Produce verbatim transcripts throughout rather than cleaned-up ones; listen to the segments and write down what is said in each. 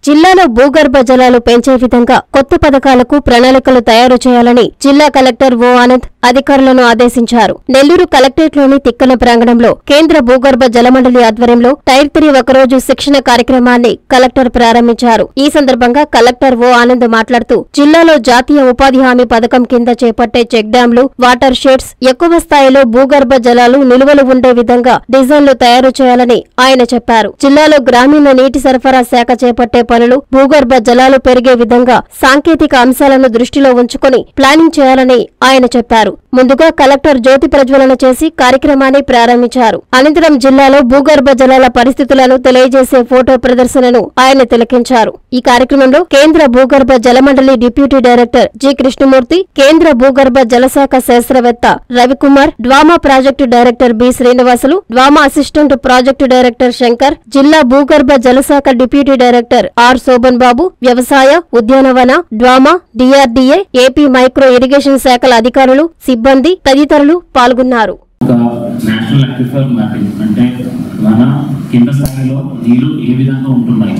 జిల్లాలో భూగర్భ జలాలు పెంచే విధంగా కొత్త పథకాలకు ప్రణాళికలు తయారు చేయాలని జిల్లా కలెక్టర్ ఓ ఆనంద్ అధికారులను ఆదేశించారు. నెల్లూరు కలెక్టరేట్లోని తిక్కన ప్రాంగణంలో కేంద్ర భూగర్భ జలమండలి ఆధ్వర్యంలో టైర్ త్రీ ఒకరోజు శిక్షణ కార్యక్రమాన్ని కలెక్టర్ ప్రారంభించారు. ఈ సందర్భంగా కలెక్టర్ ఓ ఆనంద్ మాట్లాడుతూ జిల్లాలో జాతీయ ఉపాధి హామీ పథకం కింద చేపట్టే చెక్ డ్యాంలు, వాటర్ షెడ్స్, ఎక్కువ స్థాయిలో భూగర్భ జలాలు నిలువలు ఉండే విధంగా డిజైన్లు తయారు చేయాలని ఆయన చెప్పారు. జిల్లాలో గ్రామీణ నీటి సరఫరా శాఖ చేపట్టే పనులు భూగర్భ జలాలు పెరిగే విధంగా సాంకేతిక అంశాలను దృష్టిలో ఉంచుకుని ప్లానింగ్ చేయాలని ఆయన చెప్పారు. ముందుగా కలెక్టర్ జ్యోతి ప్రజ్వలన చేసి కార్యక్రమాన్ని ప్రారంభించారు. అనంతరం జిల్లాలో భూగర్భ జలాల పరిస్థితులను తెలియజేసే ఫోటో ప్రదర్శనను ఆయన తిలకించారు. ఈ కార్యక్రమంలో కేంద్ర భూగర్భ జలమండలి డిప్యూటీ డైరెక్టర్ జి కృష్ణమూర్తి, కేంద్ర భూగర్భ జలశాఖ శాస్త్రవేత్త Ravikumar, DWMA project director B Srinivasulu, DWMA assistant project director Shankar, జిల్లా భూగర్భ జలశాఖ డిప్యూటీ డైరెక్టర్ ఆర్ శోభన్ బాబు, వ్యవసాయ, ఉద్యానవన, DWMA, DRDA, AP micro irrigation శాఖల అధికారులు, సిబ్బంది తదితరులు పాల్గొన్నారు. నేషనల్ అక్విఫర్ మ్యాపింగ్ అంటే మన కింద స్థాయిలో నీరు ఏ విధంగా ఉంటున్నాయి,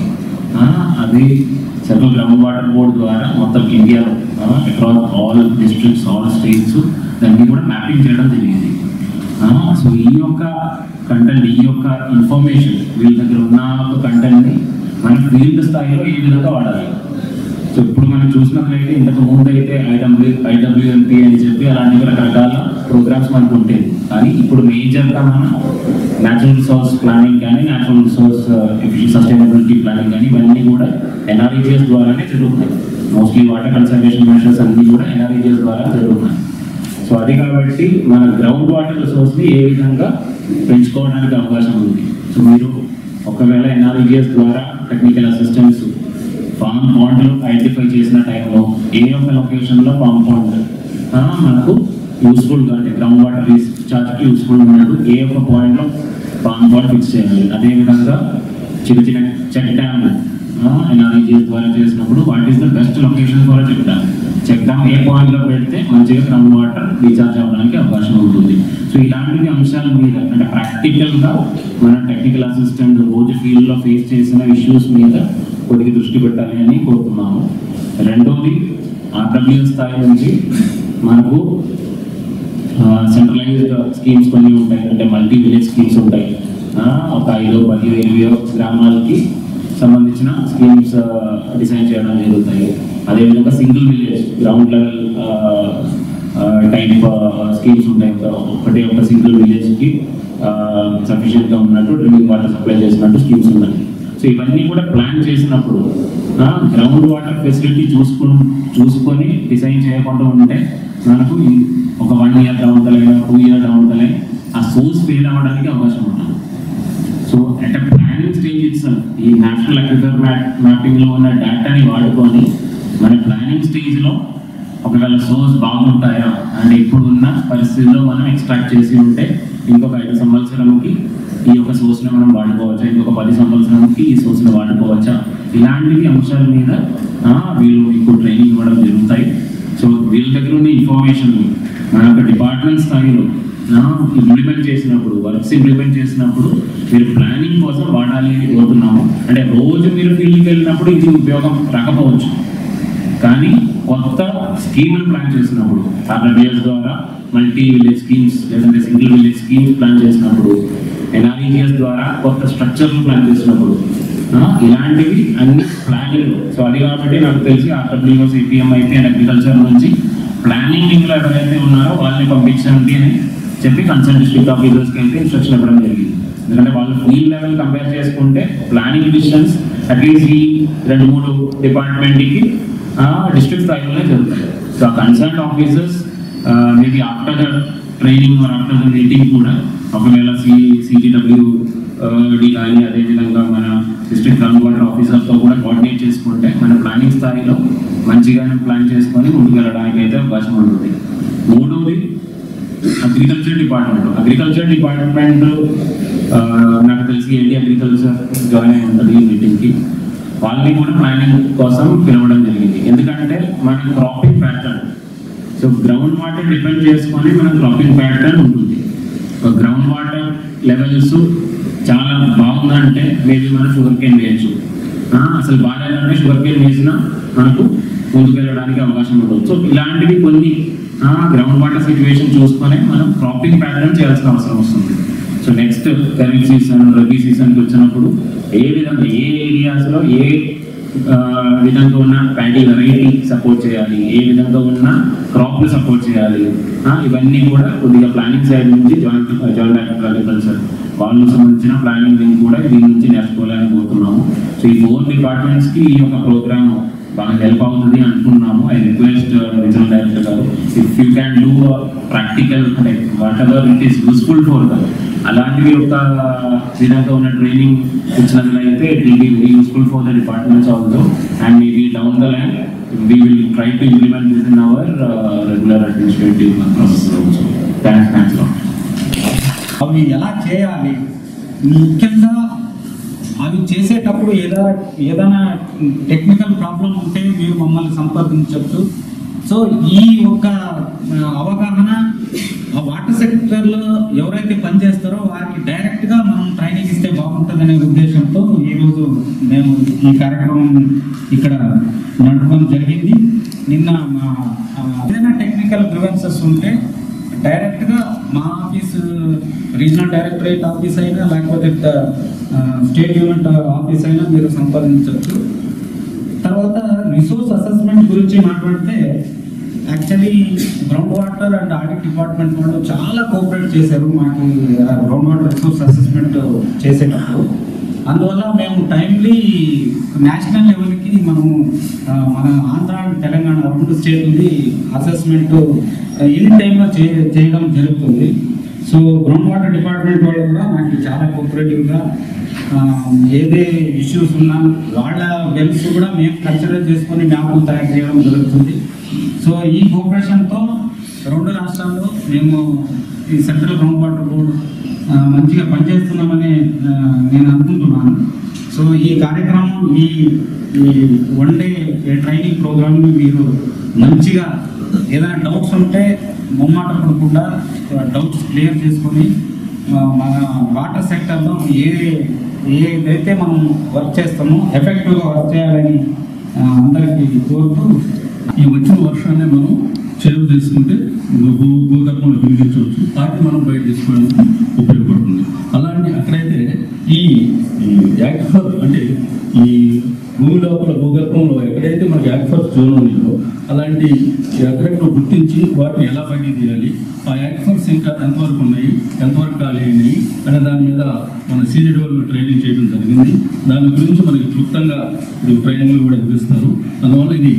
అది సెంట్రల్ గ్రౌండ్ వాటర్ బోర్డు ద్వారా మొత్తం ఇండియాలో across all districts, all states దాన్ని కూడా మ్యాపింగ్ చేయడం జరిగింది. సో ఈ యొక్క కంటెంట్, ఈ యొక్క ఇన్ఫర్మేషన్ వీళ్ళ దగ్గర ఉన్న ఒక కంటెంట్ని మన ఫీల్డ్ స్థాయిలో ఏ విధంగా వాడాలి. సో ఇప్పుడు మనం చూసినట్లయితే ఇంతకు ముందు అయితే ఐడబ్ల్యూ ఐడబ్ల్యూఎంపీ అని చెప్పి అలాంటి రకరకాల ప్రోగ్రామ్స్ మనకు ఉంటాయి. కానీ ఇప్పుడు మేజర్గా మన న్యాచురల్ రిసోర్స్ ప్లానింగ్ కానీ, న్యాచురల్ రిసోర్స్ సస్టైనబిలిటీ ప్లానింగ్ కానీ ఇవన్నీ కూడా ఎన్ఆర్ఈజిఎస్ ద్వారానే జరుగుతున్నాయి. మోస్ట్లీ వాటర్ కన్సర్వేషన్ మెషర్స్ అన్నీ కూడా ఎన్ఆర్ఈజిఎస్ ద్వారా జరుగుతున్నాయి. సో అది కాబట్టి మన గ్రౌండ్ వాటర్ రిసోర్స్ని ఏ విధంగా పెంచుకోవడానికి అవకాశం ఉంది. సో మీరు ఒకవేళ ఎన్ఆర్ఈజిఎస్ ద్వారా టెక్నికల్ అసిస్టెన్స్ ఫామ్ పాండ్లు ఐడెంటిఫై చేసిన టైంలో ఏ ఒక్క లొకేషన్లో ఫామ్ పాండ్ మనకు యూస్ఫుల్గా అంటే గ్రౌండ్ వాటర్ రీఛార్జ్కి యూస్ఫుల్ ఉన్నట్టు ఏ ఒక్క పాయింట్లో ఫామ్ పాండ్ ఫిక్స్ చేయాలి. అదేవిధంగా చిన్న చిన్న చెక్ డ్యామ్ ఎన్ఆర్ఈజిఎస్ ద్వారా చేసినప్పుడు what is the best location for check dam, check dam ఏ పాయింట్లో పెడితే మంచిగా గ్రౌండ్ వాటర్ రీఛార్జ్ అవ్వడానికి అవకాశం ఉంటుంది. సో ఇలాంటి అంశాల మీద అంటే ప్రాక్టికల్గా మన టెక్నికల్ అసిస్టెంట్ రోజు ఫీల్డ్లో ఫేస్ చేసిన ఇష్యూస్ మీద కొద్దిగా దృష్టి పెట్టాలి అని కోరుతున్నాము. రెండోది ఆర్డబ్ల్యూ స్థాయి నుంచి మనకు సెంట్రలైజ్డ్ స్కీమ్స్ కొన్ని ఉంటాయి, అంటే మల్టీ విలేజ్ స్కీమ్స్ ఉంటాయి. ఒక ఐదో పది ఇరవై గ్రామాలకి సంబంధించిన స్కీమ్స్ డిజైన్ చేయడం జరుగుతాయి. అదేవిధంగా single village ground level type schemes ఉంటాయి. ఒకటే ఒక సింగిల్ విలేజ్కి సఫిషియెంట్గా ఉన్నట్టు డ్రింకింగ్ వాటర్ సప్లై చేసినట్టు స్కీమ్స్ ఉన్నాయి. సో ఇవన్నీ కూడా ప్లాన్ చేసినప్పుడు గ్రౌండ్ వాటర్ ఫెసిలిటీ చూసుకుని చూసుకొని డిజైన్ చేయకుండా ఉంటే మనకు ఒక వన్ ఇయర్ డౌన్ తలైనా టూ ఇయర్ డౌన్ తలై ఆ సోర్స్ ఫెయిల్ అవ్వడానికి అవకాశం ఉంటుంది. So at a planning stage it's ఈ నేషనల్ అక్విఫర్ మ్యాప్ మ్యాపింగ్లో ఉన్న డేటాని వాడుకొని మన ప్లానింగ్ స్టేజ్లో ఒకవేళ సోర్స్ బాగుంటాయా అంటే ఇప్పుడు ఉన్న పరిస్థితుల్లో మనం ఎక్స్ట్రాక్ట్ చేసి ఉంటే ఇంకొక ఐదు సంవత్సరంకి ఈ యొక్క సోర్స్ని మనం వాడుకోవచ్చా, ఇంకొక పది సంవత్సరానికి ఈ సోర్స్ని వాడుకోవచ్చా, ఇలాంటివి అంశాల మీద వీళ్ళు మీకు ట్రైనింగ్ ఇవ్వడం జరుగుతాయి. సో వీళ్ళ దగ్గర ఉన్న ఇన్ఫర్మేషన్ మన యొక్క డిపార్ట్మెంట్ స్థాయిలో ఇంప్లిమెంట్ చేసినప్పుడు, వర్క్స్ ఇంప్లిమెంట్ చేసినప్పుడు మీరు ప్లానింగ్ కోసం వాడాలి అని కోరుతున్నాము. అంటే రోజు మీరు ఫీల్డ్కి వెళ్ళినప్పుడు ఇది ఉపయోగం రాకపోవచ్చు, కానీ కొత్త స్కీమ్లు ప్లాన్ చేసినప్పుడు ఆర్డబ్ల్యూఎస్ ద్వారా మల్టీ విలేజ్ స్కీమ్స్ లేదంటే సింగిల్ విలేజ్ స్కీమ్స్ ప్లాన్ చేసినప్పుడు, ఎన్ఆర్ఈజిఎస్ ద్వారా కొత్త స్ట్రక్చర్లు ప్లాన్ చేసినప్పుడు ఇలాంటివి అన్ని ప్లానింగ్. సో అది కాబట్టి నాకు తెలిసి ఆర్డబ్ల్యూఎస్, ఏపీఎంఐపీ అండ్ అగ్రికల్చర్ నుంచి ప్లానింగ్ టీంలో ఎవరైతే ఉన్నారో వాళ్ళని పంపించండి అని చెప్పి కన్సర్న్ డిస్ట్రిక్ట్ ఆఫీసర్స్కి అయితే ఇన్స్ట్రక్షన్ ఇవ్వడం జరిగింది. ఎందుకంటే వాళ్ళు ఫీల్డ్ లెవెల్ కంపేర్ చేసుకుంటే ప్లానింగ్ డిసిషన్స్ అట్లీస్ట్ ఈ రెండు మూడు డిపార్ట్మెంట్కి డిస్ట్రిక్ట్ స్థాయిలోనే జరుగుతాయి. సో ఆ concern officers maybe after the training or after the meeting కూడా ఒకవేళ సి సిజిడబ్ల్యూ డి కానీ అదేవిధంగా మన డిస్ట్రిక్ట్ గ్రౌండ్ వాటర్ ఆఫీసర్తో కూడా కోఆర్డినేట్ చేసుకుంటే మన ప్లానింగ్ స్థాయిలో మంచిగా ప్లాన్ చేసుకొని ముందుకు వెళ్ళడానికి అయితే అవకాశం ఉంటుంది. మూడవది అగ్రికల్చర్ డిపార్ట్మెంట్. అగ్రికల్చర్ డిపార్ట్మెంట్ నాకు తెలిసి ఏంటి అగ్రికల్చర్ జాయిన్ అయి ఉంటుంది ఈ మీటింగ్కి. వాళ్ళని కూడా ప్లానింగ్ కోసం పిలవడం జరిగింది. ఎందుకంటే మన cropping pattern, so ground water depend చేసుకొని మన క్రాపింగ్ ప్యాటర్న్ ఉంటుంది. గ్రౌండ్ వాటర్ లెవెల్స్ చాలా బాగుందంటే మేబీ మనం షుగర్ కేన్ వేయచ్చు. అసలు బాగాలంటే షుగర్ కేన్ వేసినా మనకు ముందుకు వెళ్ళడానికి అవకాశం ఉండదు. సో ఇలాంటివి కొన్ని గ్రౌండ్ వాటర్ సిచ్యువేషన్ చూసుకొని మనం క్రాపింగ్ ప్యాటర్న్ చేయాల్సిన అవసరం వస్తుంది. So next kharif season, rabi సీజన్కి వచ్చినప్పుడు ఏ విధంగా ఏ ఏరియాస్లో ఏ విధంగా ఉన్న ప్యాడీ వెరైటీ సపోర్ట్ చేయాలి, ఏ విధంగా ఉన్న క్రాప్లు సపోర్ట్ చేయాలి, ఇవన్నీ కూడా కొద్దిగా ప్లానింగ్ సైడ్ నుంచి జాయింట్ జాయింట్ అగ్రికల్చర్ వాళ్ళు సంబంధించిన ప్లానింగ్ కూడా దీని నుంచి నేర్చుకోవాలని కోరుతున్నాము. సో ఈ ఫోర్ డిపార్ట్మెంట్స్కి ఈ యొక్క ప్రోగ్రామ్ బాగా హెల్ప్ అవుతుంది అనుకున్నాము. ఐ రిక్వెస్ట్ రీజనల్ డైరెక్టర్ గారు, if you can do practical అంటే whatever it is useful for them, అలాంటివి ఒక విధంగా ఉన్న ట్రైనింగ్ ఇచ్చినట్లయితే it will be very useful for the departments also, and maybe down the line we will try to implement this in our uh, regular administrative process also. Thanks, thanks a lot. అవి ఎలా చేయాలి, ముఖ్యంగా అవి చేసేటప్పుడు ఏదైనా ఏదైనా technical problem ఉంటే మీరు మమ్మల్ని సంప్రదించవచ్చు. సో ఈ యొక్క అవగాహన ఆ వాటర్ సెక్టర్లో ఎవరైతే పనిచేస్తారో వారికి డైరెక్ట్గా మనం ట్రైనింగ్ ఇస్తే బాగుంటుందనే ఉద్దేశంతో ఈరోజు మేము ఈ కార్యక్రమం ఇక్కడ నడపడం జరిగింది. నిన్న మా ఏదైనా టెక్నికల్ గ్రీవెన్సెస్ ఉంటే డైరెక్ట్గా మా ఆఫీస్ రీజనల్ డైరెక్టరేట్ ఆఫీస్ అయినా లేకపోతే స్టేట్ యూనిట్ ఆఫీస్ అయినా మీరు సంపాదించవచ్చు. తర్వాత రిసోర్స్ అసెస్మెంట్ గురించి మాట్లాడితే actually ground water and audit department వాళ్ళు చాలా కోఆపరేట్ చేశారు మాకు గ్రౌండ్ వాటర్ రిసోర్స్ అసెస్మెంట్ చేసేటప్పుడు. అందువల్ల మేము టైమ్లీ నేషనల్ లెవెల్కి మనము మన ఆంధ్ర అండ్ తెలంగాణ రెండు స్టేట్లది అసెస్మెంట్ ఇన్ టైంలో చే చేయడం జరుగుతుంది. సో గ్రౌండ్ వాటర్ డిపార్ట్మెంట్ వాళ్ళు కూడా నాకు చాలా కోఆపరేటివ్గా ఏదే ఇష్యూస్ ఉన్నా వాళ్ళ వెల్స్ కూడా మేము కన్సిడర్ చేసుకొని మ్యాప్లు తయారు చేయడం జరుగుతుంది. సో ఈ కోఆపరేషన్తో రెండు రాష్ట్రాల్లో మేము ఈ సెంట్రల్ గ్రౌండ్ వాటర్ బోర్డు మంచిగా పనిచేస్తున్నామని నేను అనుకుంటున్నాను. సో ఈ కార్యక్రమం ఈ ఈ వన్ డే ట్రైనింగ్ ప్రోగ్రామ్ని మీరు మంచిగా ఏదైనా డౌట్స్ ఉంటే మొమ్మాట పడకుండా డౌట్స్ క్లియర్ చేసుకొని మన వాటర్ సెక్టర్లో ఏ ఏదైతే మనం వర్క్ చేస్తామో ఎఫెక్టివ్గా వర్క్ చేయాలని అందరికీ కోరుతూ ఈ వచ్చిన వర్షాన్ని మనం సేవ్ చేసుకుంటే భూ భూగర్భంలో వినియోగించవచ్చు, వాటిని మనం బయట తీసుకోవడానికి ఉపయోగపడుతుంది. అలాంటి అక్కడైతే ఈ యాక్ఫర్ అంటే ఈ భూమి లోపల భూగర్భంలో ఎక్కడైతే మనకి యాక్ఫర్ జోన్ ఉన్నాయో అలాంటి ఎక్కడెక్కడ గుర్తించి వాటిని ఎలా బయట తీయాలి, ఆ యాక్ఫర్స్ ఇంకా ఎంతవరకు ఉన్నాయి, ఎంతవరకు ఖాళీ అయినాయి అనే దాని మీద మన సీజెడ్ వాళ్ళు ట్రైనింగ్ చేయడం జరిగింది. దాని గురించి మనకి క్లుప్తంగా ఇప్పుడు ట్రైనింగ్లు కూడా ఇస్తున్నారు. అందువల్ల ఇది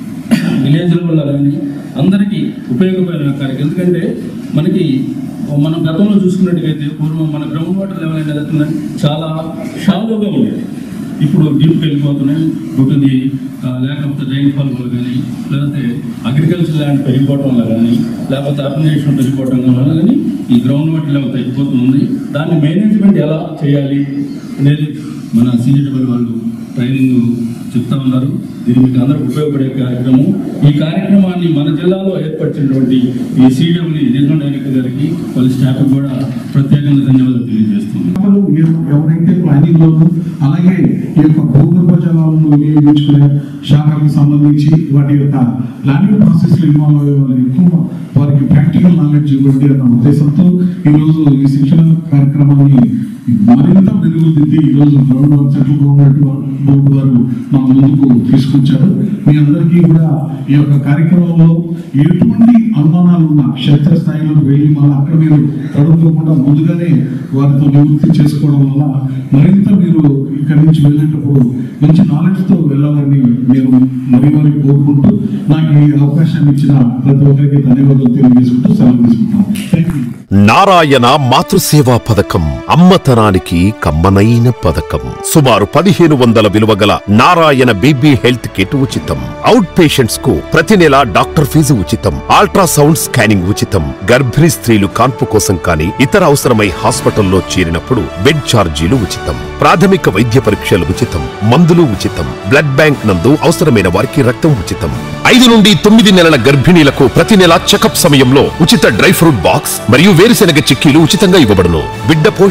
విలేజ్ వల్ల కానీ అందరికీ ఉపయోగపడిన కార్యక్రమం. ఎందుకంటే మనకి మనం గతంలో చూసుకున్నట్టుగైతే పూర్వం మన గ్రౌండ్ వాటర్ లెవెల్ అనేది చాలా షాలోగా ఉండేది, ఇప్పుడు డీప్కి వెళ్ళిపోతున్నాయి. ఒకటి లేకపోతే రైన్ఫాల్ వల్ల కానీ, లేకపోతే అగ్రికల్చర్ ల్యాండ్ పెరిగిపోవడం వల్ల కానీ, లేకపోతే అర్బనైజేషన్ పెరిగిపోవడం వల్ల కానీ ఈ గ్రౌండ్ వాటర్ లెవెల్ తగ్గిపోతుంది. దాన్ని మేనేజ్మెంట్ ఎలా చేయాలి అనేది మన సీజెడ్ వాళ్ళు ట్రైనింగ్ చెప్తా ఉన్నారు. దీనికి మీకు అందరికి ఉపయోగపడే కార్యక్రమం. ఈ కార్యక్రమాన్ని మన జిల్లాలో ఏర్పరిచినటువంటి ఈ సీడబ్ల్యూ రీజనల్ డైరెక్టర్ గారికి వాళ్ళ స్టాఫ్ కూడా ప్రత్యేకంగా ధన్యవాదాలు తెలియజేస్తున్నాం. ఎవరైతే ప్లానింగ్ లో అలాగే ఈ యొక్క భూగర్భ జలాలను వినియోగించుకునే శాఖలకు సంబంధించి వాటి యొక్క ప్లానింగ్ ప్రాసెస్ లో ఇన్వాల్వ్ అయ్యే వాళ్ళకి ఎక్కువ వారికి ప్రాక్టికల్ నాలెడ్జ్ ఇవ్వండి అన్న ఉద్దేశంతో ఈరోజు ఈ శిక్షణ కార్యక్రమాన్ని మరింత మెరుగుదిద్ది ఈరోజు గ్రౌండ్ సెంట్రల్ గవర్నమెంట్ బోర్డు వారు మా ముందుకు తీసుకొచ్చారు. మీ అందరికీ కూడా ఈ యొక్క కార్యక్రమంలో ఎటువంటి అనుమానాలు ఉన్న క్షేత్రస్థాయిలో వెళ్ళి మళ్ళీ అక్కడ మీరు తడుకోకుండా ముందుగానే వారితో నివృత్తి చేసుకోవడం వల్ల మరింత మీరు ఇక్కడి నుంచి వెళ్ళేటప్పుడు మంచి నాలెడ్జ్తో వెళ్ళాలని నేను మరి మరి కోరుకుంటూ నాకు ఈ అవకాశాన్ని ఇచ్చిన ప్రతి ఒక్కరికి ధన్యవాదాలు తెలియజేసుకుంటూ సెలవు తీసుకుంటాను. Thank you. నారాయణ మాతృసేవా పథకం అమ్మతనానికి కమ్మనైన పథకం. సుమారు పదిహేను వందల విలువ గల నారాయణ బీబీ హెల్త్ కిట్ ఉచితం. అవుట్ పేషెంట్స్ కు ప్రతి నెల డాక్టర్ ఫీజు ఉచితం. అల్ట్రాసౌండ్ స్కానింగ్ ఉచితం. గర్భిణీ స్త్రీలు కాన్పు కోసం కానీ ఇతర అవసరమై హాస్పిటల్లో చేరినప్పుడు బెడ్ ఛార్జీలు ఉచితం. ప్రాథమిక వైద్య పరీక్షలు ఉచితం. మందులు ఉచితం. బ్లడ్ బ్యాంక్ నందు అవసరమైన వారికి రక్తం ఉచితం. ఐదు నుండి తొమ్మిది నెలల గర్భిణీలకు ప్రతి నెల చెకప్ సమయంలో ఉచిత డ్రై ఫ్రూట్ బాక్స్ మరియు వేరుశెనగ చిక్కీలు ఉచితంగా ఇవ్వబడును. బిడ్డ పోషణ నిమిత్తం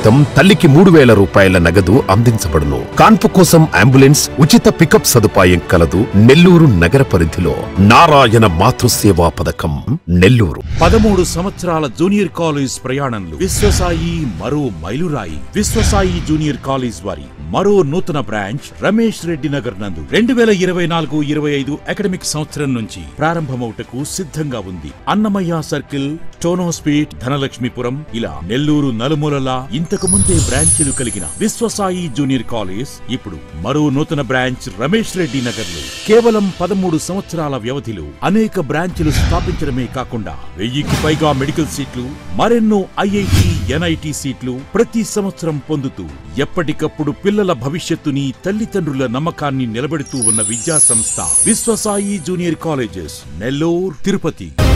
నిమిత్తం తల్లికి మూడు వేల రూపాయల నగదు అందించబడును. కాన్పు కోసం అంబులెన్స్, ఉచిత పికప్ సదుపాయం కలదు. నెల్లూరు నగర పరిధిలో నారాయణ మాతృసేవా పథకం నెల్లూరు. పదమూడు సంవత్సరాల జూనియర్ కాలేజ్ ప్రయాణంలో విశ్వసాయి మరో మైలురాయి. విశ్వసాయి జూనియర్ కాలేజ్ వారి మరో నూతన బ్రాంచ్ రమేష్ రెడ్డి నగర్ నందు రెండు వేల ఇరవై నాలుగు ఇరవై ఐదు అకాడమిక్ సంవత్సరం నుంచి ప్రారంభమవుటకు సిద్ధంగా ఉంది. అన్నమయ్య సర్కిల్, టోనోస్పీట్, ధనలక్ష్మీపురం ఇలా నెల్లూరు నలుమూలలా ఇంతకు ముందే బ్రాంచీలు కలిగిన విశ్వసాయి జూనియర్ కాలేజ్ ఇప్పుడు మరో నూతన బ్రాంచ్ రమేష్ రెడ్డి నగర్ లో కేవలం పదమూడు సంవత్సరాల వ్యవధిలో అనేక బ్రాంచీలు స్థాపించడమే కాకుండా వెయ్యికి పైగా మెడికల్ సీట్లు, మరెన్నో ఐఐటి, ఎన్ఐటి సీట్లు ప్రతి సంవత్సరం పొందుతూ ఎప్పటికప్పుడు పిల్లల భవిష్యత్తుని, తల్లిదండ్రుల నమ్మకాన్ని నిలబెడుతూ ఉన్న విద్యా సంస్థ విశ్వసాయి జూనియర్ కాలేజెస్ నెల్లూరు, తిరుపతి.